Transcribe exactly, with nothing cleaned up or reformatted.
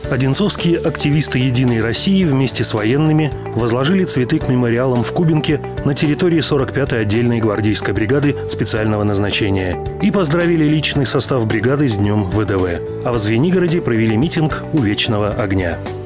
Одинцовские активисты «Единой России» вместе с военными возложили цветы к мемориалам в Кубинке на территории сорок пятой отдельной гвардейской бригады специального назначения и поздравили личный состав бригады с Днем вэ дэ вэ. А в Звенигороде провели митинг у Вечного огня.